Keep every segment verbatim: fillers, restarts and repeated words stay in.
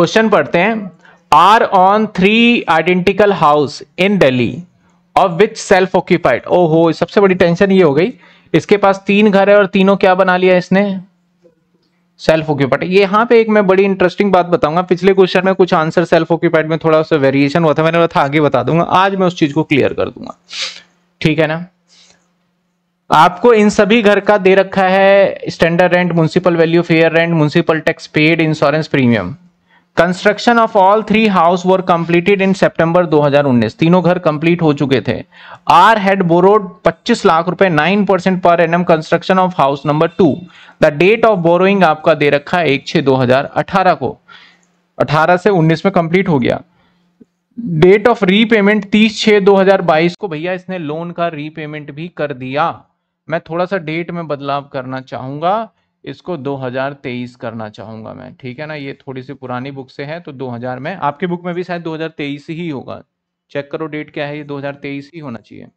Question पढ़ते हैं। R on three identical house in Delhi of which self occupied. ओहो, सबसे बड़ी टेंशन ये हो गई, इसके पास तीन घर है और तीनों क्या बना लिया इसने, सेल्फ ऑक्यूपाइड। ये यहाँ पे एक मैं बड़ी इंटरेस्टिंग बात बताऊंगा। पिछले क्वेश्चन में कुछ आंसर सेल्फ ऑक्यूपाइड में थोड़ा सा वेरिएशन हुआ था, मैंने बोला था आगे बता दूंगा, आज मैं उस चीज को क्लियर कर दूंगा, ठीक है ना। आपको इन सभी घर का दे रखा है standard rent, municipal value, fair rent, municipal tax paid, insurance premium. Construction of all three house were completed in सितंबर दो हज़ार उन्नीस। तीनों घर कंप्लीट हो चुके थे। आर हैड बोरोड पच्चीस लाख रुपए, नाइन परसेंट पर NM construction of house number two. The date of borrowing आपका दे रखा है एक छह दो हजार अठारह को, अठारह से उन्नीस में कंप्लीट हो गया। डेट ऑफ रीपेमेंट तीस छह दो हजार बाईस को भैया इसने लोन का रीपेमेंट भी कर दिया। मैं थोड़ा सा डेट में बदलाव करना चाहूंगा, इसको दो हज़ार तेईस करना चाहूंगा मैं, ठीक है ना। ये थोड़ी सी पुरानी बुक से है तो दो हज़ार में, आपके बुक में भी शायद दो हज़ार तेईस ही होगा, चेक करो डेट क्या है, ये दो हज़ार तेईस ही होना चाहिए।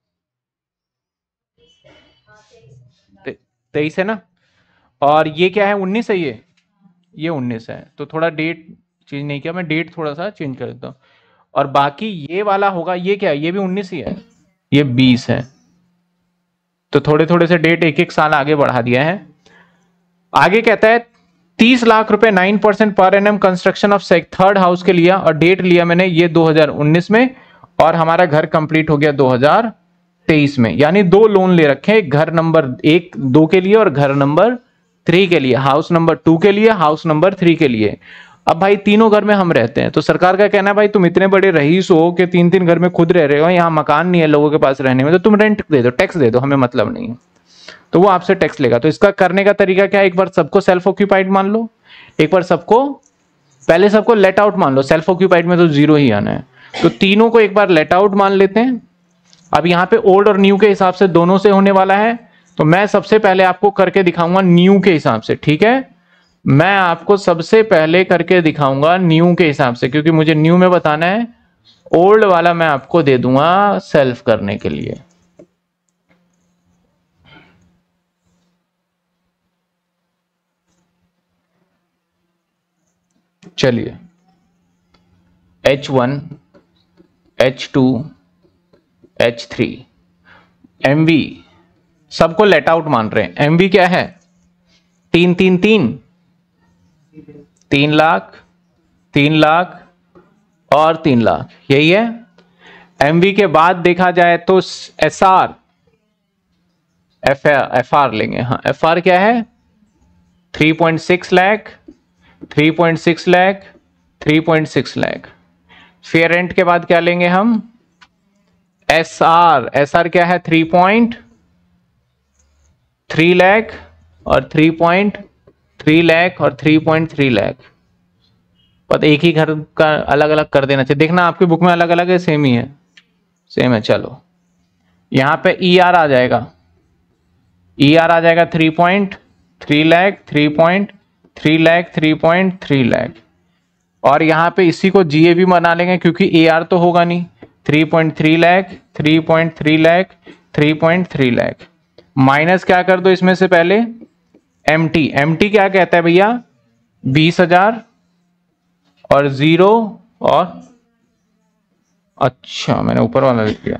ते, तेईस है ना। और ये क्या है, उन्नीस है, ये ये उन्नीस है, तो थोड़ा डेट चेंज नहीं किया मैं, डेट थोड़ा सा चेंज कर देता हूँ। और बाकी ये वाला होगा, ये क्या है, ये भी उन्नीस ही है, ये बीस है, तो थोड़े थोड़े से डेट एक एक साल आगे बढ़ा दिया है। आगे कहता है तीस लाख रुपए, नाइन परसेंट पर NM construction of third house के लिया, और डेट लिया मैंने ये दो हज़ार उन्नीस में, और हमारा घर कंप्लीट हो गया दो हज़ार तेईस में। यानी दो लोन ले रखे हैं, घर नंबर एक दो के लिए और घर नंबर थ्री के लिए, हाउस नंबर टू के लिए, हाउस नंबर थ्री के लिए। अब भाई तीनों घर में हम रहते हैं, तो सरकार का कहना है भाई तुम इतने बड़े रईस हो कि तीन तीन घर में खुद रह रहे हो, यहाँ मकान नहीं है लोगों के पास रहने में, तो तुम रेंट दे दो, टैक्स दे दो, हमें मतलब नहीं है, तो वो आपसे टैक्स लेगा। तो इसका करने का तरीका क्या है, एक बार सबको सेल्फ ऑक्यूपाइड मान लो, एक बार सबको, पहले सबको लेट आउट मान लो, सेल्फ ऑक्यूपाइड में तो जीरो ही आना है, तो तीनों को एक बार लेट आउट मान लेते हैं। अब यहाँ पे ओल्ड और न्यू के हिसाब से दोनों से होने वाला है, तो मैं सबसे पहले आपको करके दिखाऊंगा न्यू के हिसाब से, ठीक है। मैं आपको सबसे पहले करके दिखाऊंगा न्यू के हिसाब से, क्योंकि मुझे न्यू में बताना है, ओल्ड वाला मैं आपको दे दूंगा सेल्फ करने के लिए। चलिए, H one, H two, H three, M V सबको लेट आउट मान रहे हैं। एम वी क्या है, तीन तीन तीन, तीन लाख, तीन लाख और तीन लाख, यही है। एमवी के बाद देखा जाए तो S R, F F R लेंगे, हाँ एफ आर क्या है, three point six lakh, three point six lakh, three point six lakh. Fair rent के बाद क्या लेंगे हम, एस आर, एस आर क्या है, थ्री पॉइंट थ्री लाख और थ्री पॉइंट थ्री लाख और थ्री पॉइंट थ्री लाख। पर एक ही घर का अलग अलग कर देना चाहिए, देखना आपकी बुक में अलग अलग है, सेम ही है, सेम है। चलो यहां पे ई आर आ जाएगा, ई आर आ जाएगा three point three lakh, three point three lakh, three point three lakh, और यहां पे इसी को जी ए भी बना लेंगे क्योंकि ए आर तो होगा नहीं। Three point three lakh, three point three lakh, three point three lakh, minus क्या कर दो इसमें से पहले, एम टी। एम टी क्या कहता है भैया, बीस हजार और जीरो, और अच्छा मैंने ऊपर वाला लिख दिया,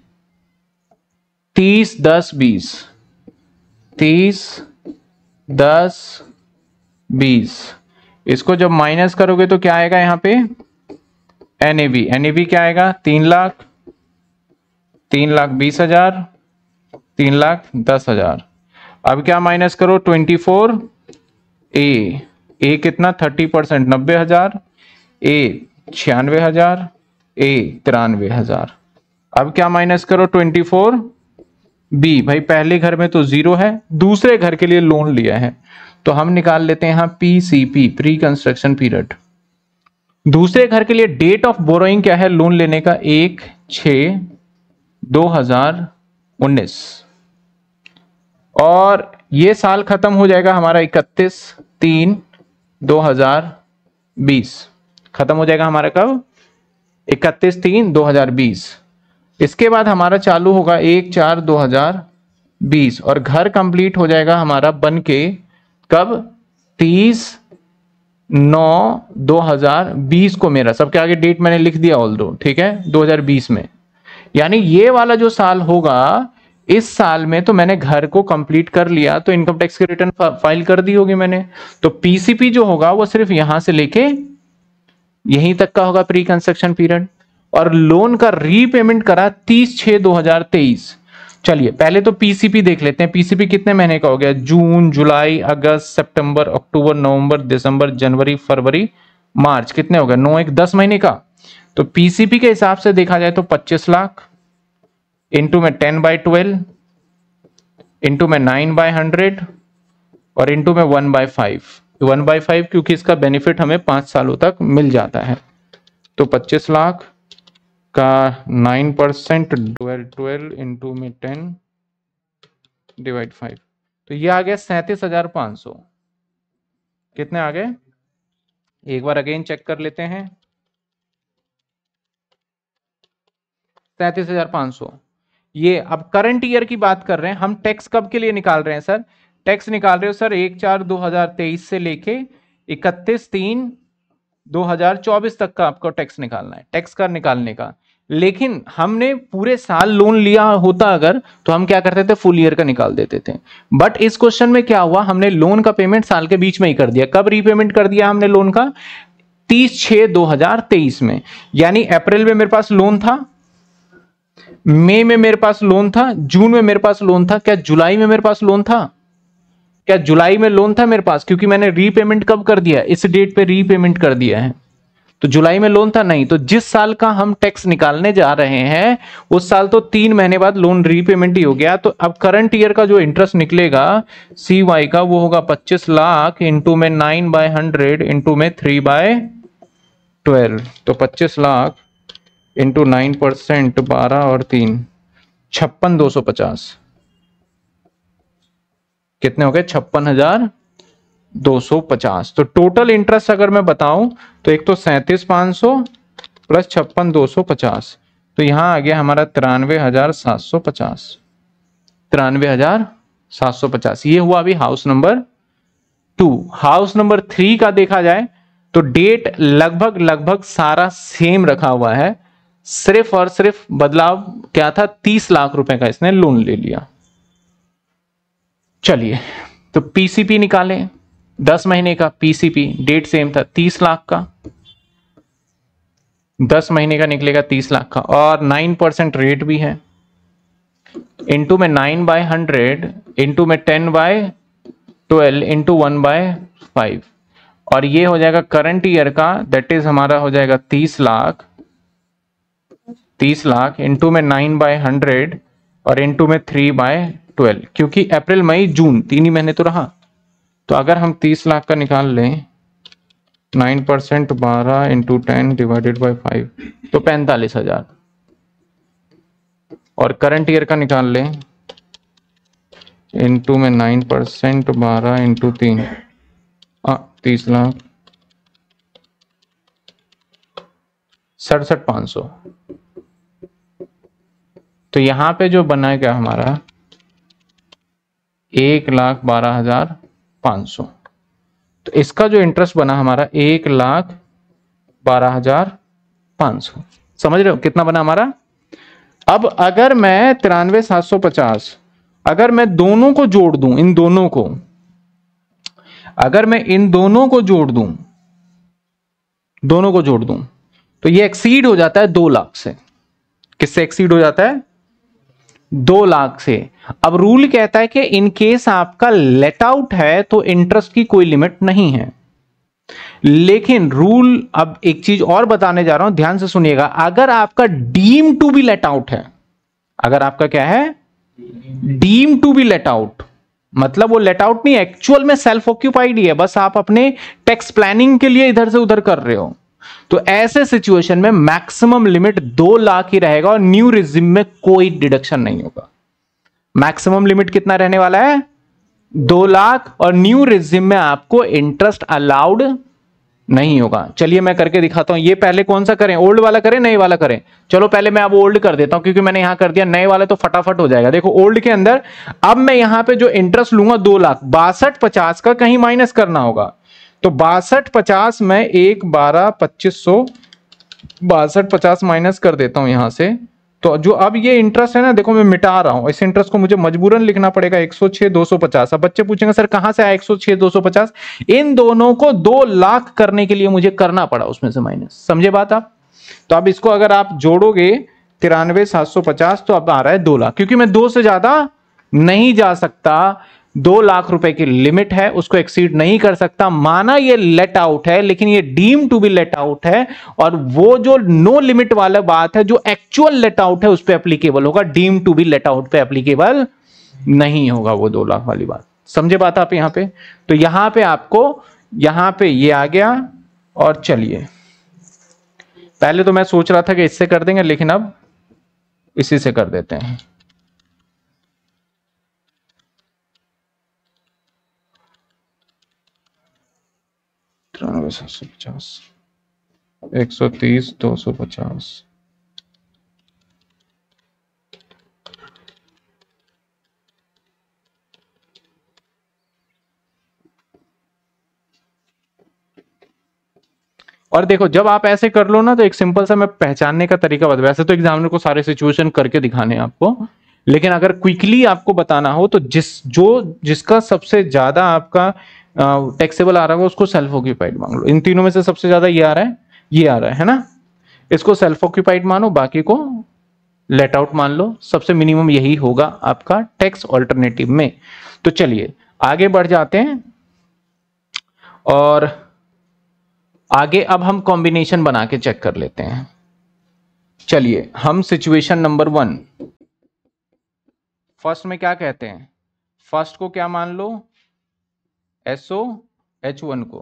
तीस दस बीस, तीस दस बीस। इसको जब माइनस करोगे तो क्या आएगा यहाँ पे, N A B. N A B क्या आएगा, तीन लाख, तीन लाख बीस हजार, तीन लाख दस हजार। अब क्या माइनस करो, ट्वेंटी फोर, ए ए कितना, थर्टी परसेंट, नब्बे हजार, ए छियानवे हजार, ए तिरानवे हजार। अब क्या माइनस करो, ट्वेंटी फोर बी, भाई पहले घर में तो जीरो है, दूसरे घर के लिए लोन लिया है, तो हम निकाल लेते हैं यहां P C P, pre construction period. दूसरे घर के लिए डेट ऑफ बोरोइंग क्या है लोन लेने का, एक छह दो हजार उन्नीस, और ये साल खत्म हो जाएगा हमारा इकतीस तीन दो हजार बीस, खत्म हो जाएगा हमारा कब, इकतीस तीन दो हजार बीस। इसके बाद हमारा चालू होगा एक चार दो हजार बीस, और घर कंप्लीट हो जाएगा हमारा बन के कब, तीस नौ दो हजार बीस को मेरा, सबके आगे डेट मैंने लिख दिया ऑल दो, ठीक है, दो हजार बीस में, यानी ये वाला जो साल होगा, इस साल में तो मैंने घर को कंप्लीट कर लिया, तो इनकम टैक्स की रिटर्न फाइल कर दी होगी मैंने। तो पीसीपी जो होगा वो सिर्फ यहां से लेके यहीं तक का होगा प्री कंस्ट्रक्शन पीरियड, और लोन का रीपेमेंट करा तीस छह दो हजार तेईस। चलिए पहले तो पीसीपी देख लेते हैं, पीसीपी कितने महीने का हो गया, जून जुलाई अगस्त सितंबर अक्टूबर नवंबर दिसंबर जनवरी फरवरी मार्च, कितने हो गए, नौ एक दस महीने का। तो पीसीपी के हिसाब से देखा जाए तो पच्चीस लाख इंटू में टेन बाई ट्वेल्व इंटू में नाइन बाय हंड्रेड और इंटू में one by five, one by five क्योंकि इसका बेनिफिट हमें पांच सालों तक मिल जाता है। तो पच्चीस लाख का nine percent twelve twelve into में टेन डिवाइड फाइव, तो ये आ गया सैंतीस हजार पांच सौ। कितने आ गए, एक बार अगेन चेक कर लेते हैं, सैंतीस हजार पांच सौ। ये अब करंट ईयर की बात कर रहे हैं हम, टैक्स कब के लिए निकाल रहे हैं सर, टैक्स निकाल रहे हो सर एक चार दो हजार तेईस से लेके इकतीस तीन दो हजार चौबीस तक का आपको टैक्स निकालना है, टैक्स का निकालने का। लेकिन हमने पूरे साल लोन लिया होता अगर, तो हम क्या करते थे, फुल ईयर का निकाल देते थे। बट इस क्वेश्चन में क्या हुआ, हमने लोन का पेमेंट साल के बीच में ही कर दिया। कब रीपेमेंट कर दिया हमने लोन का, तीस छह दो हजार तेईस में, यानी अप्रैल में मेरे पास लोन था, मई में मेरे पास लोन था, जून में मेरे पास लोन था, क्या जुलाई में मेरे पास लोन था, क्या जुलाई में लोन था मेरे पास, क्योंकि मैंने रीपेमेंट कब कर दिया, इस डेट पे रीपेमेंट कर दिया है। तो जुलाई में लोन था नहीं, तो जिस साल का हम टैक्स निकालने जा रहे हैं उस साल तो तीन महीने बाद लोन रीपेमेंट ही हो गया। तो अब करंट ईयर का जो इंटरेस्ट निकलेगा सी वाई का, वो होगा पच्चीस लाख इंटू में नाइन बाय हंड्रेड इंटू में थ्री बाय ट्वेल्व, तो पच्चीस लाख इंटू नाइन परसेंट बारह और तीन छप्पन दो सौ पचास, कितने हो गए, छप्पन हजार दो सौ पचास। तो टोटल इंटरेस्ट अगर मैं बताऊं तो एक तो सैंतीस पांच सौ प्लस छप्पन दो सौ पचास, तो यहां आ गया हमारा तिरानवे हजार सात सौ पचास, तिरानवे हजार सात सौ पचास। ये हुआ अभी house number two. House number three का देखा जाए तो डेट लगभग लगभग सारा सेम रखा हुआ है, सिर्फ और सिर्फ बदलाव क्या था, तीस लाख रुपए का इसने लोन ले लिया। चलिए तो पीसीपी निकालें, दस महीने का पीसीपी, डेट सेम था तीस लाख का, दस महीने का निकलेगा तीस लाख का, और नाइन परसेंट रेट भी है, इंटू में नाइन बाय हंड्रेड इंटू में ten by twelve into one by five, और ये हो जाएगा करंट ईयर का, दैट इज हमारा हो जाएगा तीस लाख, तीस लाख इंटू में नाइन बाय हंड्रेड और इंटू में थ्री बाय ट्वेल्व, क्योंकि अप्रैल मई जून तीन ही महीने तो रहा। तो अगर हम तीस लाख का निकाल लें, नाइन परसेंट बारह into ten divided by five, तो पैंतालीस हजार, और करंट ईयर का निकाल लें इंटू में नाइन परसेंट बारह इंटू तीन, तीस लाख सड़सठ पांच सौ। तो यहां पे जो बनेगा हमारा एक लाख बारह हजार पांच सौ, तो इसका जो इंटरेस्ट बना हमारा एक लाख बारह हजार पांच सौ, समझ रहे हो कितना बना हमारा। अब अगर मैं तिरानवे सात सौ पचास, अगर मैं दोनों को जोड़ दूं, इन दोनों को अगर मैं इन दोनों को जोड़ दूं दोनों को जोड़ दूं तो ये एक्सीड हो जाता है दो लाख से। किससे एक्सीड हो जाता है, दो लाख से। अब रूल कहता है कि इन केस आपका लेट आउट है तो इंटरेस्ट की कोई लिमिट नहीं है, लेकिन रूल, अब एक चीज और बताने जा रहा हूं, ध्यान से सुनिएगा, अगर आपका deem to be let out है, अगर आपका क्या है, deem to be let out, मतलब वो लेट आउट नहीं, एक्चुअल में सेल्फ ऑक्यूपाइड ही है, बस आप अपने टैक्स प्लानिंग के लिए इधर से उधर कर रहे हो, तो ऐसे सिचुएशन में मैक्सिमम लिमिट दो लाख ही रहेगा और न्यू रिजिम में कोई डिडक्शन नहीं होगा। मैक्सिमम लिमिट कितना रहने वाला है, दो लाख, और न्यू रिजिम में आपको इंटरेस्ट अलाउड नहीं होगा। चलिए मैं करके दिखाता हूं। ये पहले कौन सा करें, ओल्ड वाला करें नए वाला करें, चलो पहले मैं अब ओल्ड कर देता हूं क्योंकि मैंने यहां कर दिया, नए वाले तो फटाफट हो जाएगा। देखो ओल्ड के अंदर अब मैं यहां पे जो इंटरेस्ट लूंगा दो लाख, बासठ पचास का कहीं माइनस करना होगा, तो बासठ पचास में एक बारह पच्चीस सौ बासठ पचास माइनस कर देता हूं यहां से, तो जो अब ये इंटरेस्ट है ना, देखो मैं मिटा रहा हूं, इस इंटरेस्ट को मुझे मजबूरन लिखना पड़ेगा एक सौ छह दो सौ पचास। अब बच्चे पूछेंगे सर कहां से आया एक सौ छह दो सौ पचास? इन दोनों को दो लाख करने के लिए मुझे करना पड़ा उसमें से माइनस, समझे बात आप? तो अब इसको अगर आप जोड़ोगे तिरानवे सात सौ पचास तो अब आ रहा है दो लाख, क्योंकि मैं दो से ज्यादा नहीं जा सकता, दो लाख रुपए की लिमिट है, उसको एक्सीड नहीं कर सकता। माना ये लेट आउट है, लेकिन ये deem to be let out है, और वो जो नो लिमिट वाला बात है जो एक्चुअल लेट आउट है उस पर एप्लीकेबल होगा, deem to be let out पे एप्लीकेबल नहीं होगा वो दो लाख वाली बात। समझे बात आप यहां पे? तो यहां पे आपको, यहां पे ये आ गया, और चलिए पहले तो मैं सोच रहा था कि इससे कर देंगे, लेकिन अब इसी से कर देते हैं। तिरानवे सात सौ पचास, एक सौ तीस दो सौ पचास, और देखो जब आप ऐसे कर लो ना, तो एक सिंपल सा मैं पहचानने का तरीका बता, वैसे तो एग्जामिनर को सारे सिचुएशन करके दिखाने हैं आपको, लेकिन अगर क्विकली आपको बताना हो तो जिस जो जिसका सबसे ज्यादा आपका टैक्सेबल आ रहा है उसको सेल्फ ऑक्यूपाइड मान लो। इन तीनों में से सबसे ज्यादा ये आ रहा है, ये आ रहा है है ना, इसको सेल्फ ऑक्यूपाइड मानो, बाकी को लेट आउट मान लो। सबसे मिनिमम यही होगा आपका टैक्स ऑल्टरनेटिव में। तो चलिए आगे बढ़ जाते हैं, और आगे अब हम कॉम्बिनेशन बना के चेक कर लेते हैं। चलिए हम सिचुएशन नंबर वन, फर्स्ट में क्या कहते हैं, फर्स्ट को क्या मान लो, एसओ, एच वन को,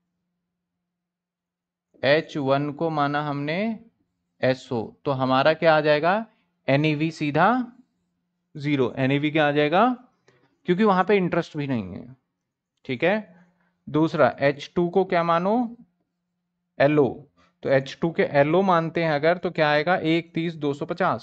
एच वन को माना हमने एसओ, तो हमारा क्या आ जाएगा, एनईवी सीधा जीरो। एनईवी क्या आ जाएगा, क्योंकि वहां पे इंटरेस्ट भी नहीं है, ठीक है। दूसरा एच टू को क्या मानो, एलओ, तो एच टू के एलओ मानते हैं अगर, तो क्या आएगा, एक तीस दो सौ पचास,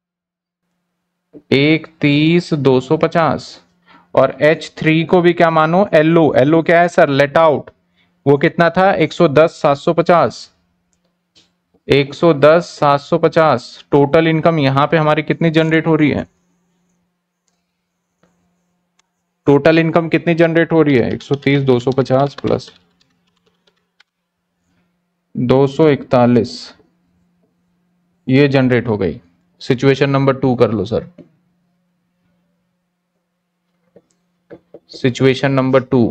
एक तीस दो सौ पचास। और एच थ्री को भी क्या मानो, एलओ, एलओ क्या है सर, लेट आउट, वो कितना था, एक सौ दस सात सौ पचास, एक सौ दस सात सौ पचास। टोटल इनकम यहां पे हमारी कितनी जनरेट हो रही है, टोटल इनकम कितनी जनरेट हो रही है, एक सौ तीस दो सौ पचास प्लस दो सौ इकतालीस, ये जनरेट हो गई। सिचुएशन नंबर टू कर लो sir, situation number two,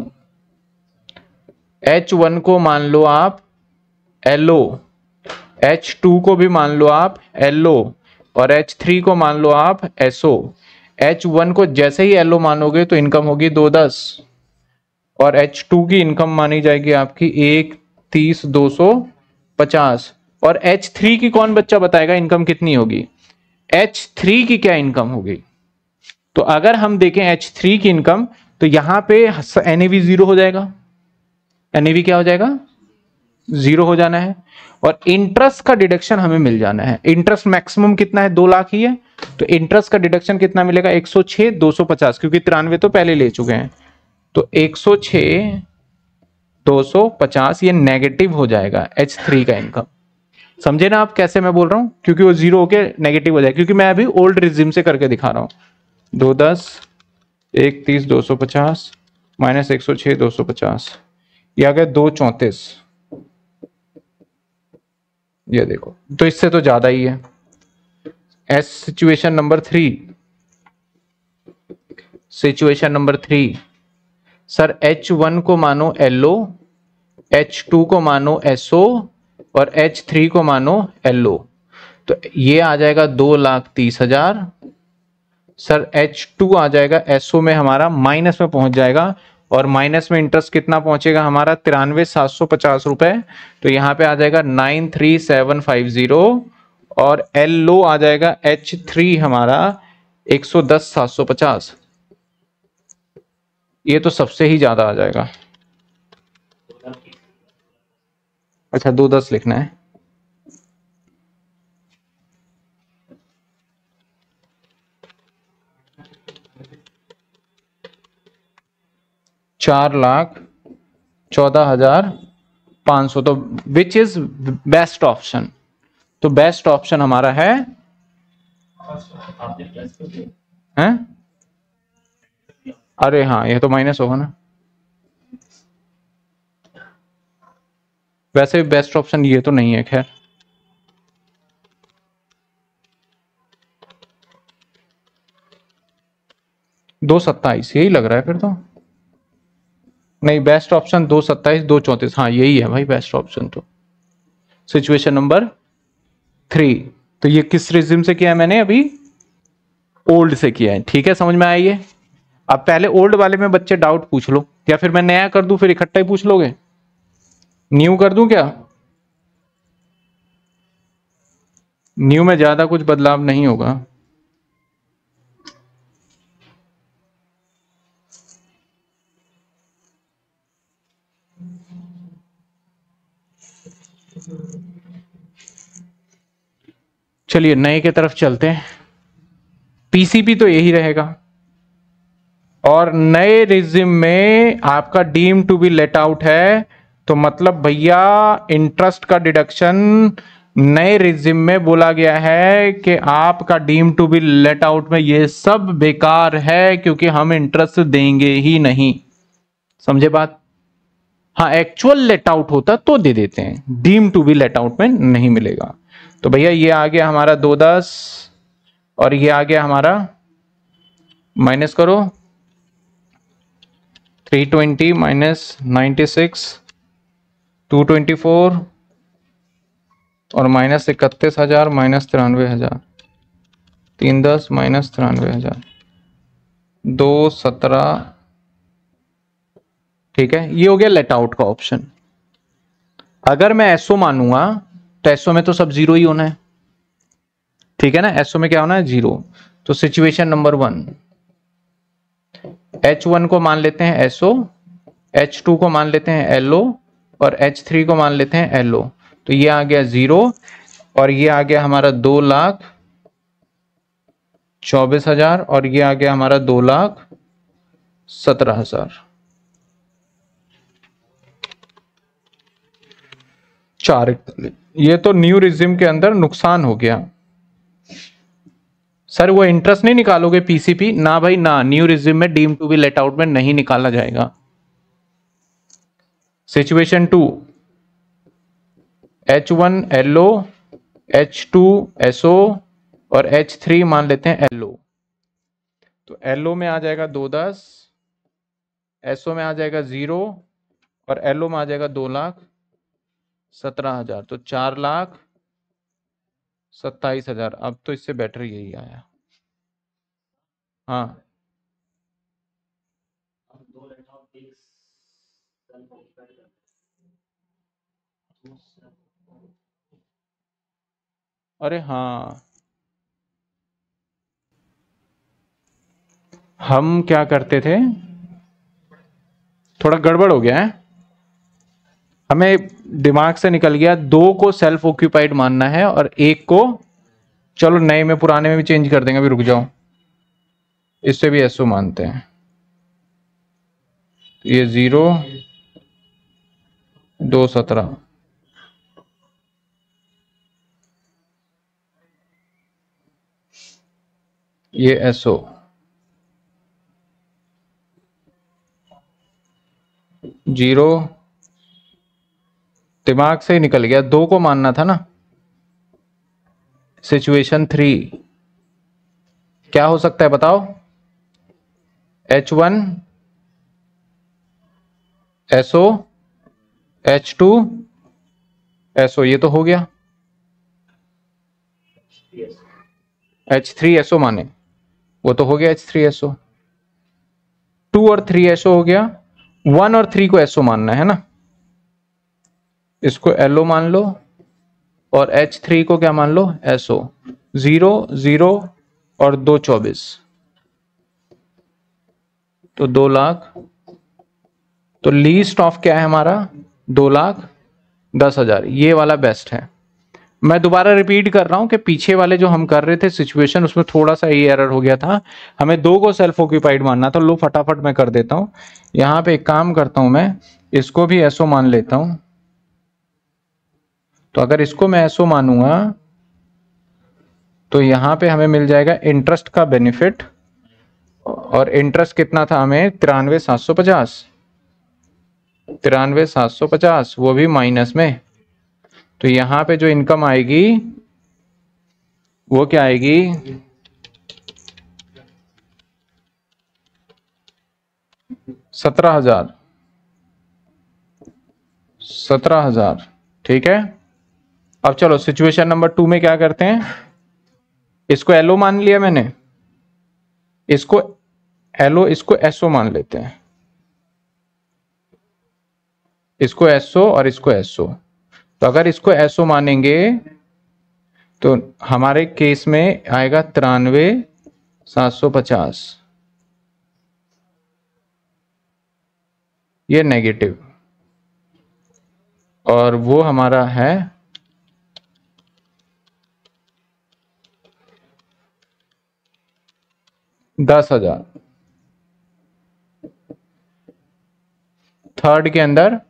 H one को मान लो आप एलओ, एच टू को भी मान लो आप एलओ, और एच थ्री को मान लो आप एसओ। एच वन को जैसे ही एलओ मानोगे तो इनकम होगी दो दस, और एच टू की इनकम मानी जाएगी आपकी एक तीस दो सौ पचास। और एच थ्री की कौन बच्चा बताएगा इनकम कितनी होगी, एच थ्री की क्या इनकम होगी? तो अगर हम देखें एच थ्री की इनकम, तो यहां पे एनएवी जीरो हो जाएगा, एनएवी क्या हो जाएगा, जीरो हो जाना है, और इंटरेस्ट का डिडक्शन हमें मिल जाना है। इंटरेस्ट मैक्सिमम कितना है, दो लाख ही है, तो इंटरेस्ट का डिडक्शन कितना मिलेगा, एक सौ छह दो सौ पचास, क्योंकि तिरानवे तो पहले ले चुके हैं, तो एक सौ छह दो सौ पचास ये नेगेटिव हो जाएगा एच थ्री का इनकम। समझे ना आप कैसे मैं बोल रहा हूं, क्योंकि वो जीरो होके नेगेटिव हो जाएगा, क्योंकि मैं अभी ओल्ड रिजिम से करके दिखा रहा हूं। दो दस एक तीस दो सौ पचास माइनस एक सौ छह दो सौ पचास, ये आ गया दो चौंतीस, ये देखो, तो इससे तो ज्यादा ही है। S situation number three, situation number three, sir H one को मानो एलओ, एच टू को मानो एसओ, और एच थ्री को मानो एलओ, तो ये आ जाएगा दो लाख तीस हजार। सर एच टू आ जाएगा एसओ में हमारा माइनस में पहुंच जाएगा, और माइनस में इंटरेस्ट कितना पहुंचेगा हमारा, तिरानवे सात सौ पचास रुपए, तो यहां पे आ जाएगा nine three seven five zero, और एल लो आ जाएगा एच थ्री हमारा एक सौ दस सात सौ पचास, ये तो सबसे ही ज्यादा आ जाएगा। अच्छा दो दस लिखना है, चार लाख चौदह हजार पाँच सौ। तो विच इज बेस्ट ऑप्शन? तो बेस्ट ऑप्शन हमारा है हैं? अरे हाँ, ये तो माइनस होगा ना। वैसे बेस्ट ऑप्शन ये तो नहीं है, खैर। दो सत्ताईस यही लग रहा है फिर तो। नहीं, बेस्ट ऑप्शन दो सत्ताईस दो चौंतीस, हाँ यही है भाई बेस्ट ऑप्शन। तो सिचुएशन नंबर थ्री। तो ये किस रिजिम से किया है मैंने? अभी ओल्ड से किया है। ठीक है, समझ में आई है? अब पहले ओल्ड वाले में बच्चे डाउट पूछ लो, या फिर मैं नया कर दूं फिर इकट्ठा ही पूछ लोगे? न्यू कर दूं क्या? न्यू में ज्यादा कुछ बदलाव नहीं होगा। चलिए नए की तरफ चलते हैं। पीसीपी तो यही रहेगा, और नए रिजिम में आपका deem to be let out है, तो मतलब भैया इंटरेस्ट का डिडक्शन नए रिजिम में बोला गया है कि आपका deem to be let out में ये सब बेकार है, क्योंकि हम इंटरेस्ट देंगे ही नहीं। समझे बात? हाँ, एक्चुअल लेट आउट होता तो दे देते हैं, deem to be let out में नहीं मिलेगा। तो भैया ये आ गया हमारा दो दस, और ये आ गया हमारा, माइनस करो, three twenty minus ninety six, two twenty four और माइनस इकतीस हजार माइनस तिरानवे हजार, तीन दस माइनस तिरानवे हजार, दो सत्रह। ठीक है, ये हो गया लेट आउट का ऑप्शन। अगर मैं एसओ मानूंगा तो एसओ में तो सब जीरो ही होना है। ठीक है ना, एसओ में क्या होना है? जीरो। तो situation number one, H one को मान लेते हैं एसओ, एच टू को मान लेते हैं एलओ, और एच थ्री को मान लेते हैं एलओ। तो ये आ गया जीरो, और ये आ गया हमारा दो लाख चौबीस हजार, और ये आ गया हमारा दो लाख सत्रह हजार। चार। ये तो न्यू रिजिम के अंदर नुकसान हो गया। सर वो इंटरेस्ट नहीं निकालोगे पीसीपी? ना भाई ना, न्यू रिजिम में deem to be let out में नहीं निकाला जाएगा। Situation two, H one LO, H two SO और एच थ्री मान लेते हैं एलओ। तो एलओ में आ जाएगा दो दस, एसओ में आ जाएगा जीरो, और एलओ में आ जाएगा दो लाख सत्रह हजार। तो चार लाख सत्ताईस हजार। अब तो इससे बेटर यही आया। हाँ, अरे हाँ, हम क्या करते थे, थोड़ा गड़बड़ हो गया है, हमें दिमाग से निकल गया। दो को सेल्फ ऑक्यूपाइड मानना है और एक को, चलो नए में पुराने में भी चेंज कर देंगे, अभी रुक जाओ, इससे भी एसओ मानते हैं। ये जीरो दो सत्रह, ये एसओ, जीरो, दिमाग से ही निकल गया, दो को मानना था ना। सिचुएशन थ्री क्या हो सकता है बताओ? H one SO, H two SO, ये तो हो गया। एच थ्री एसओ माने, वो तो हो गया एच थ्री एसओ। टू और थ्री एसओ हो गया। वन और थ्री को एसओ मानना है ना, इसको एलओ मान लो, और एच थ्री को क्या मान लो? एसओ। जीरो जीरो और दो चौबीस, तो दो लाख। तो लीस्ट ऑफ क्या है हमारा? दो लाख दस हजार। ये वाला बेस्ट है। मैं दोबारा रिपीट कर रहा हूं कि पीछे वाले जो हम कर रहे थे सिचुएशन, उसमें थोड़ा सा ये एरर हो गया था, हमें दो को सेल्फ ऑक्यूपाइड मानना था। लो फटाफट मैं कर देता हूं। यहां पे एक काम करता हूं, मैं इसको भी एसओ मान लेता हूं। तो अगर इसको मैं एसओ मानूंगा तो यहां पे हमें मिल जाएगा इंटरेस्ट का बेनिफिट, और इंटरेस्ट कितना था हमें, तिरानवे सात सौ पचास, तिरानवे सात सौ पचास, वो भी माइनस में। तो यहां पे जो इनकम आएगी वो क्या आएगी, सत्रह हजार, सत्रह हजार। ठीक है, अब चलो सिचुएशन नंबर टू में क्या करते हैं, इसको एलओ मान लिया मैंने, इसको एलओ, इसको एसओ मान लेते हैं, इसको एसओ और इसको एसओ। तो अगर इसको एसओ मानेंगे तो हमारे केस में आएगा तिरानवे सात सौ पचास, ये नेगेटिव, और वो हमारा है दस हजार। थर्ड के अंदर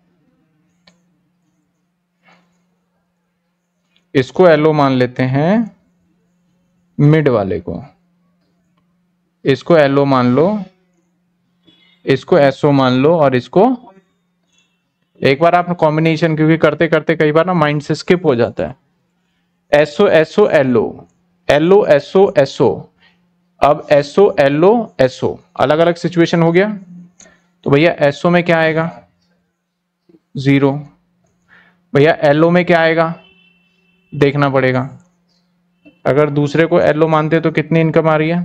इसको एलओ मान लेते हैं, मिड वाले को, इसको एलओ मान लो, इसको एसओ मान लो, और इसको एक बार आप कॉम्बिनेशन, क्योंकि करते करते कई बार ना माइंड से स्किप हो जाता है, SO SO LO, LO SO SO, अब एसओ एलओ एसओ, अलग अलग सिचुएशन हो गया। तो भैया एसओ में क्या आएगा, जीरो। भैया एलओ में क्या आएगा, देखना पड़ेगा। अगर दूसरे को एलओ मानते तो कितनी इनकम आ रही है,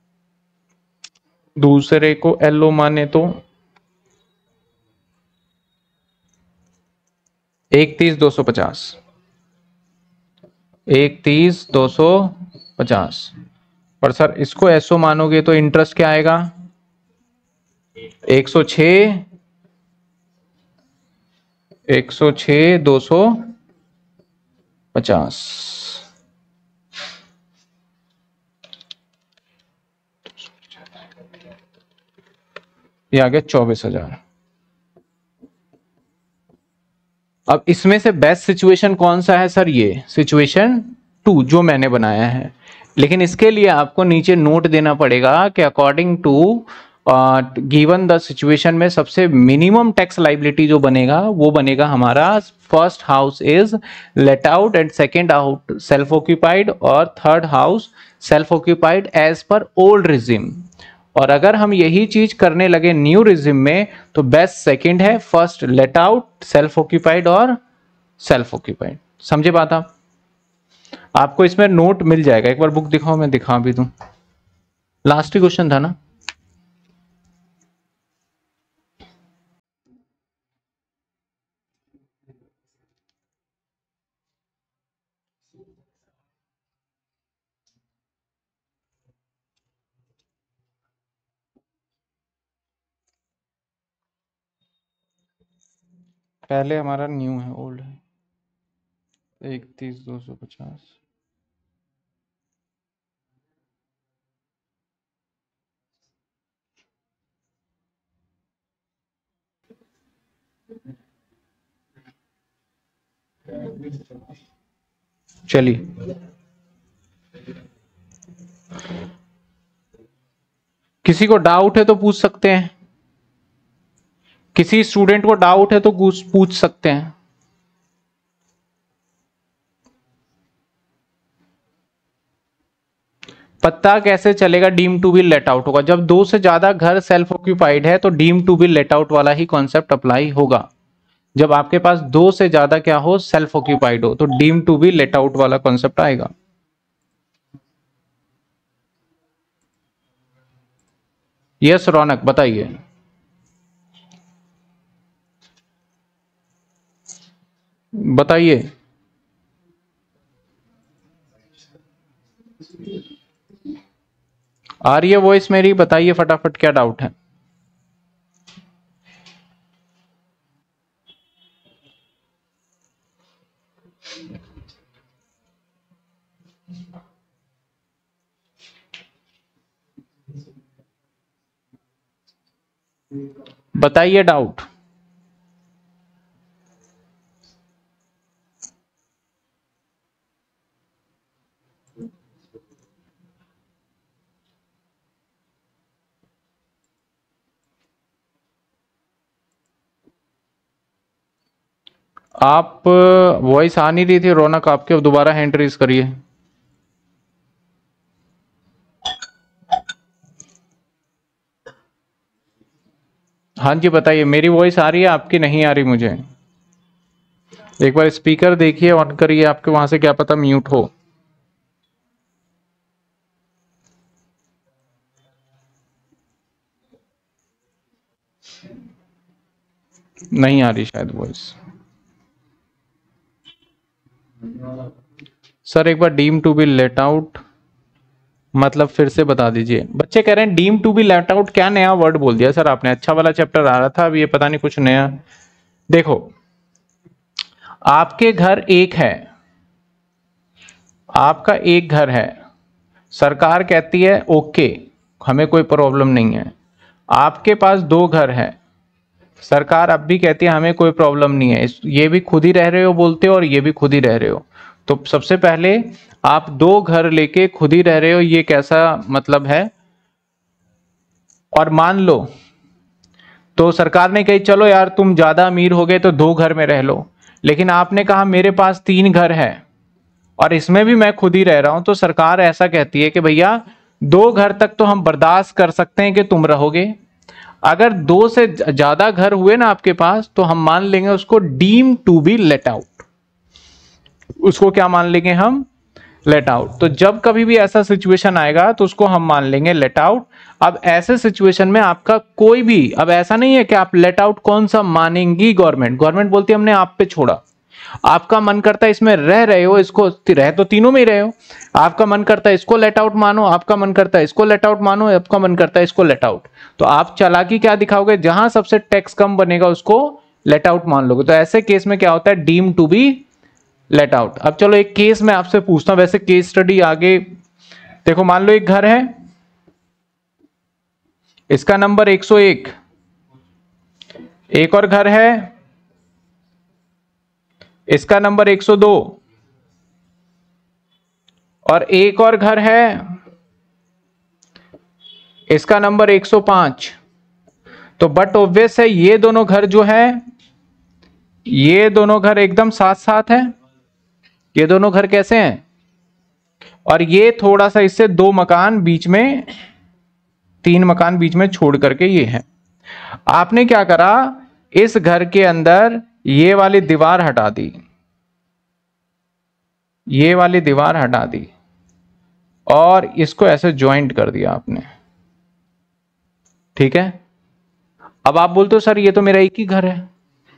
दूसरे को एलओ माने तो एक तीस दो सौ पचास, एक तीस दो सौ पचास। पर सर इसको एसओ मानोगे तो इंटरेस्ट क्या आएगा, एक सौ छ, एक सौ छ दो सौ पचास, ये आ गया चौबीस हजार। अब इसमें से बेस्ट सिचुएशन कौन सा है सर, ये सिचुएशन टू जो मैंने बनाया है। लेकिन इसके लिए आपको नीचे नोट देना पड़ेगा कि according to given the situation में सबसे मिनिमम टैक्स लाइबिलिटी जो बनेगा वो बनेगा हमारा first house is let out and second out self occupied, और third house self occupied as per old regime. और अगर हम यही चीज करने लगे न्यू रिजिम में तो बेस्ट सेकंड है, first let out self occupied और सेल्फ ऑक्यूपाइड। समझे बात आप, आपको इसमें नोट मिल जाएगा, एक बार बुक दिखाओ, मैं दिखा भी दूं। लास्ट ही क्वेश्चन था ना, पहले हमारा न्यू है, ओल्ड है, इकतीस दो सौ पचास। चलिए, किसी को डाउट है तो पूछ सकते हैं, किसी स्टूडेंट को डाउट है तो पूछ सकते हैं। पता कैसे चलेगा deem to be let out होगा, जब दो से ज्यादा घर सेल्फ ऑक्यूपाइड है तो deem to be let out वाला ही कॉन्सेप्ट अप्लाई होगा। जब आपके पास दो से ज्यादा क्या हो, सेल्फ ऑक्यूपाइड हो, तो deem to be let out वाला कॉन्सेप्ट आएगा। यस रौनक बताइए। बताइए, आ रही है वॉइस मेरी, बताइए फटाफट क्या डाउट है। बताइए डाउट। आप वॉइस आ नहीं रही थी रौनक आपके, अब दोबारा हैंड रेज करिए। हाँ जी बताइए, मेरी वॉइस आ रही है, आपकी नहीं आ रही मुझे। एक बार स्पीकर देखिए, ऑन करिए, आपके वहां से क्या पता म्यूट हो। नहीं आ रही शायद वॉइस। सर एक बार deem to be let out मतलब फिर से बता दीजिए। बच्चे कह रहे हैं deem to be let out, क्या नया वर्ड बोल दिया सर आपने? अच्छा वाला चैप्टर आ रहा था, अब ये पता नहीं कुछ नया। देखो, आपके घर एक है, आपका एक घर है, सरकार कहती है ओके हमें कोई प्रॉब्लम नहीं है। आपके पास दो घर है, सरकार अब भी कहती है हमें कोई प्रॉब्लम नहीं है, ये भी खुद ही रह रहे हो बोलते हो और ये भी खुद ही रह रहे हो। तो सबसे पहले आप दो घर लेके खुद ही रह रहे हो, ये कैसा मतलब है? और मान लो तो सरकार ने कही चलो यार तुम ज्यादा अमीर हो गए तो दो घर में रह लो, लेकिन आपने कहा मेरे पास तीन घर है और इसमें भी मैं खुद ही रह रहा हूं, तो सरकार ऐसा कहती है कि भैया दो घर तक तो हम बर्दाश्त कर सकते हैं कि तुम रहोगे, अगर दो से ज्यादा घर हुए ना आपके पास तो हम मान लेंगे उसको deem to be let out. उसको क्या मान लेंगे हम? Let out. तो जब कभी भी ऐसा सिचुएशन आएगा तो उसको हम मान लेंगे लेट आउट। अब ऐसे सिचुएशन में आपका कोई भी, अब ऐसा नहीं है कि आप लेट आउट कौन सा मानेंगी, गवर्नमेंट गवर्नमेंट बोलती है हमने आप पे छोड़ा, आपका मन करता है इसमें रह रहे हो, इसको रह तो तीनों में ही रहे हो, आपका मन करता है इसको लेट आउट मानो, आपका मन करता है इसको लेट आउट मानो, आपका मन करता है इसको लेट आउट। तो आप चालाकी क्या दिखाओगे? जहां सबसे टैक्स कम बनेगा उसको लेट आउट मान लोगे। तो ऐसे केस में क्या होता है? Deem to be let out. अब चलो एक केस मैं आपसे पूछता हूं, वैसे केस स्टडी आगे देखो। मान लो एक घर है, इसका नंबर एक सौ एक, एक और घर है इसका नंबर एक सौ दो, और एक और घर है इसका नंबर एक सौ पाँच। तो बट ऑब्वियस है ये दोनों घर जो है, ये दोनों घर एकदम साथ साथ हैं, ये दोनों घर कैसे हैं? और ये थोड़ा सा इससे दो मकान बीच में, तीन मकान बीच में छोड़ करके ये है। आपने क्या करा? इस घर के अंदर ये वाली दीवार हटा दी, ये वाली दीवार हटा दी और इसको ऐसे ज्वाइंट कर दिया आपने, ठीक है? अब आप बोलते हो सर ये तो मेरा एक ही घर है,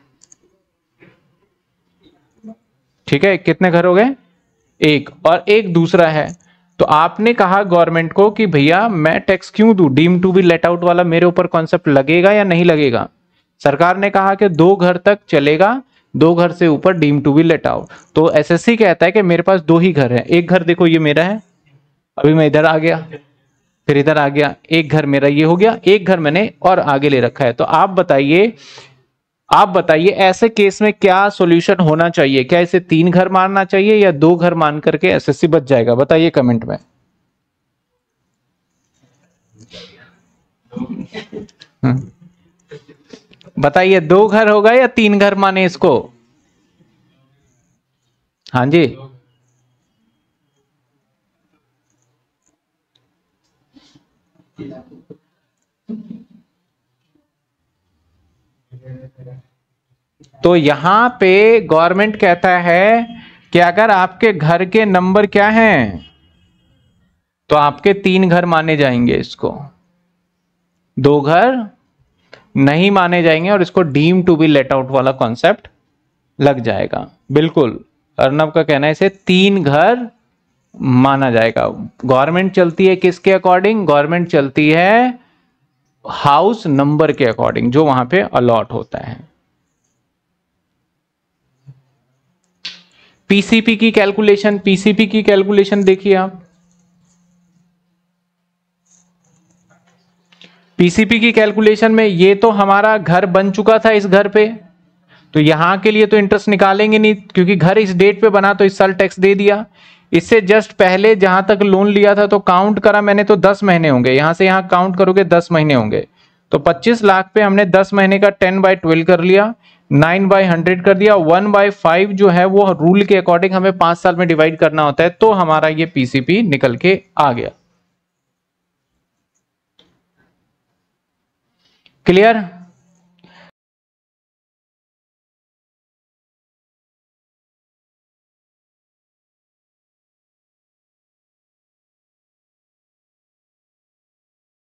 ठीक है? कितने घर हो गए? एक, और एक दूसरा है। तो आपने कहा गवर्नमेंट को कि भैया मैं टैक्स क्यों दूं, deem to be let out वाला मेरे ऊपर कॉन्सेप्ट लगेगा या नहीं लगेगा? सरकार ने कहा कि दो घर तक चलेगा, दो घर से ऊपर deem to be let out. तो एसएससी कहता है कि मेरे पास दो ही घर है, एक घर देखो ये मेरा है, अभी मैं इधर आ गया, फिर इधर आ गया, एक घर मेरा ये हो गया, एक घर मैंने और आगे ले रखा है। तो आप बताइए, आप बताइए ऐसे केस में क्या सॉल्यूशन होना चाहिए? क्या इसे तीन घर मानना चाहिए या दो घर मान करके एसएससी बच जाएगा? बताइए कमेंट में। बताइए दो घर होगा या तीन घर माने इसको? हाँ जी, तो यहां पे गवर्नमेंट कहता है कि अगर आपके घर के नंबर क्या हैं तो आपके तीन घर माने जाएंगे, इसको दो घर नहीं माने जाएंगे और इसको deem to be let out वाला कॉन्सेप्ट लग जाएगा। बिल्कुल, अर्नब का कहना है इसे तीन घर माना जाएगा। गवर्नमेंट चलती है किसके अकॉर्डिंग? गवर्नमेंट चलती है हाउस नंबर के अकॉर्डिंग, जो वहां पे अलॉट होता है। पीसीपी की कैलकुलेशन, पीसीपी की कैलकुलेशन देखिए आप। पीसीपी की कैलकुलेशन में ये तो हमारा घर बन चुका था इस घर पे, तो यहां के लिए तो इंटरेस्ट निकालेंगे नहीं क्योंकि घर इस डेट पे बना तो इस साल टैक्स दे दिया। इससे जस्ट पहले जहां तक लोन लिया था तो काउंट करा मैंने तो दस महीने होंगे, यहां से यहां काउंट करोगे दस महीने होंगे, तो पच्चीस लाख पे हमने दस महीने का टेन बाई ट्वेल्व कर लिया, नाइन बाई हंड्रेड कर दिया, वन बाई फाइव जो है वो रूल के अकॉर्डिंग हमें पांच साल में डिवाइड करना होता है, तो हमारा ये पीसीपी निकल के आ गया। क्लियर?